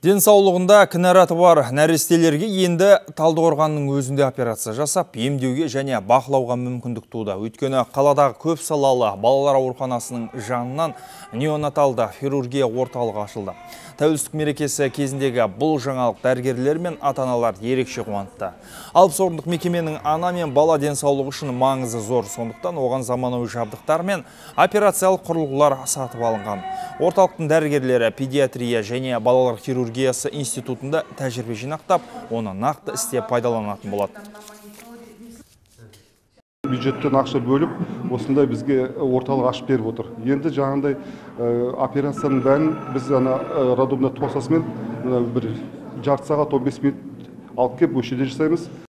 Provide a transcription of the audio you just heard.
Денсаулығында кінәраты бар нәрестелерге енді Талдықорғанның өзінде операция жасап, емдеуге және бақылауға мүмкіндік туды. Өйткені қаладағы көп салалы балалар ауруханасының жанынан неонаталды хирургия орталығы ашылды. Тәуелсіздік мерекесі кезіндегі бұл жаңалық дәрігерлер мен ата-аналар ерекше қуантты. Алпыс орындық мекеменің ана мен бала денсаулығы үшін маңызы зор, сондықтан оған заманауи жабдықтар мен операциялық құрылғылар сатып алынған. Орталықтың дәрігерлері педиатрия және балалар хирургиясы институтында тәжірибе жинақтап, оны нақты істе пайдаланатын болады. Бюджеттен ақша бөліп, осындай бізге орталық ашып беріп отыр. Енді жаңағындай операцияның бәрін біз роддомда тосасымен бір жарты сағат 15 минут алып кеп өшеде жасаймыз.